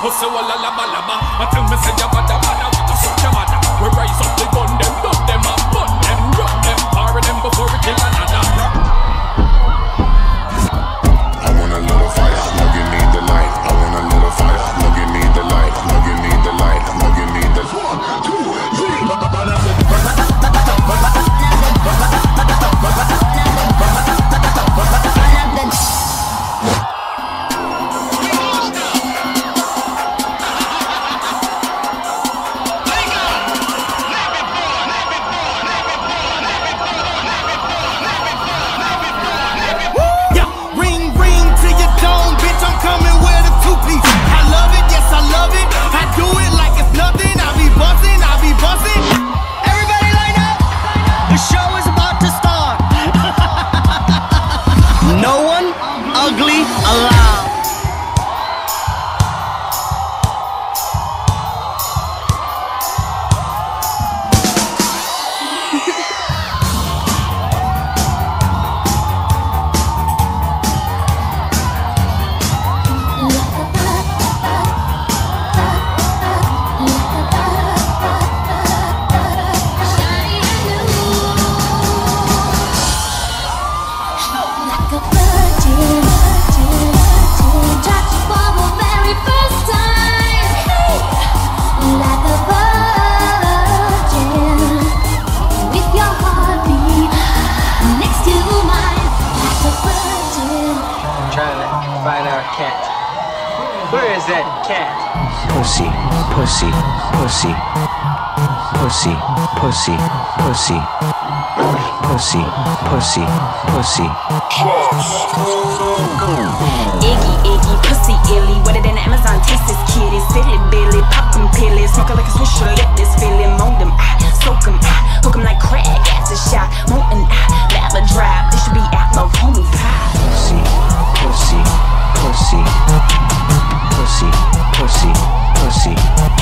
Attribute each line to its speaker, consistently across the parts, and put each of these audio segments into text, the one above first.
Speaker 1: say walla laba laba. I tell me say ya bada bada, what a suck your mother. We rise up the gun them, dub them and burn them, run them, fire them before we kill another.
Speaker 2: I want a little fire, now give me the light. I want a little fire, now give me the light. Now give me the light, now give me the 1, 2, 3.
Speaker 3: Where is that cat?
Speaker 4: Pussy, pussy, pussy, pussy, pussy, pussy, pussy, pussy, pussy.
Speaker 5: Iggy, pussy illy, wetter than Amazon, taste this kitty, silly Billy, poppin' pillies, smoking like a swisher, let this feeling, moan them, soak them, hook them like crack, after shot, molten, lava drive, this should be out of homie pie.
Speaker 4: Pussy, pussy, pussy, pussy, pussy, pussy.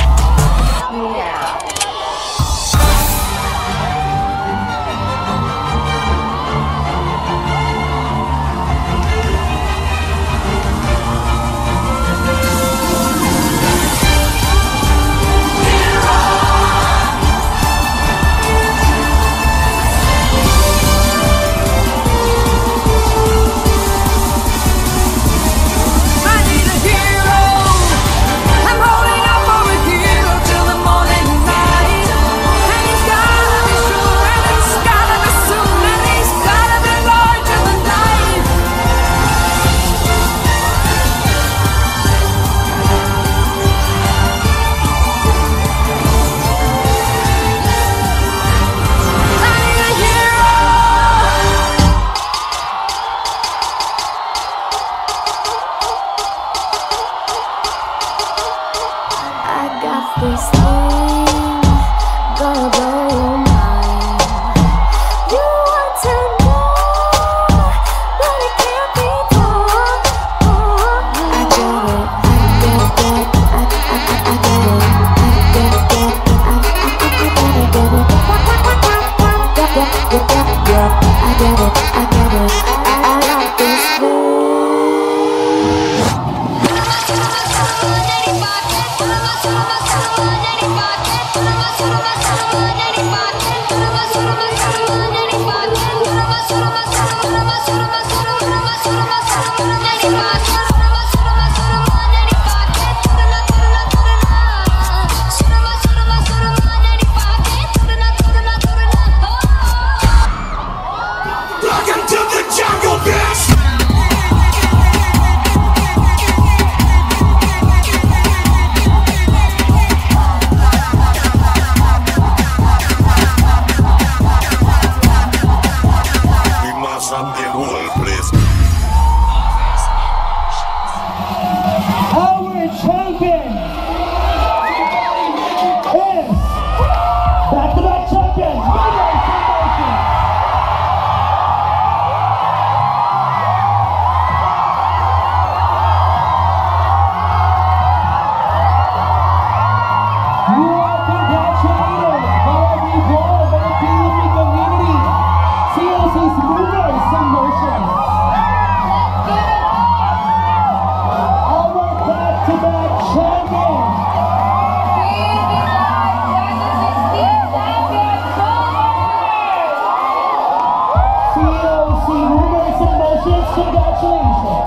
Speaker 6: This thing gonna blow your mind. You want to know, but it can't be done. I get it, I like this thing. Bye.
Speaker 7: Congratulations.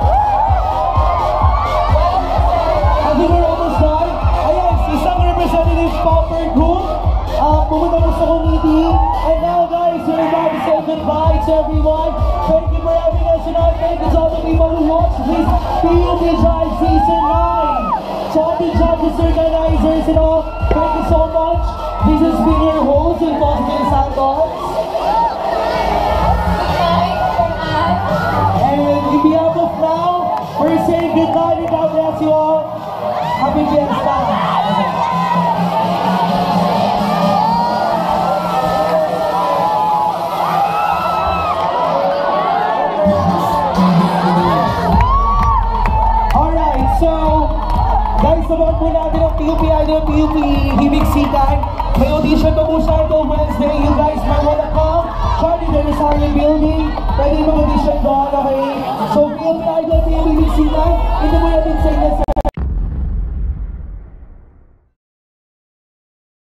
Speaker 7: I think we're almost done. Ayan, isang representative pauper group. Pumunta mo sa committee. And now guys, we're about to say goodbye to everyone. Thank you for having us tonight. Thank you to all the people who watched this PUP Jive Season 9. To all the judges, organizers, and all, thank you so much. This has been your host, Impossible Santos. And in behalf of now, we're saying goodnight and God bless you all. Happy Fiesta. Support po natin ang PUP Idol, PUP Himig Sikan. May audition pa po siya ito Wednesday. You guys might wanna come. Charlie, there is our building. Pwede mag-audition doon, okay? So PUP Idol, PUP Himig Sikan. Ito po natin sa inyo.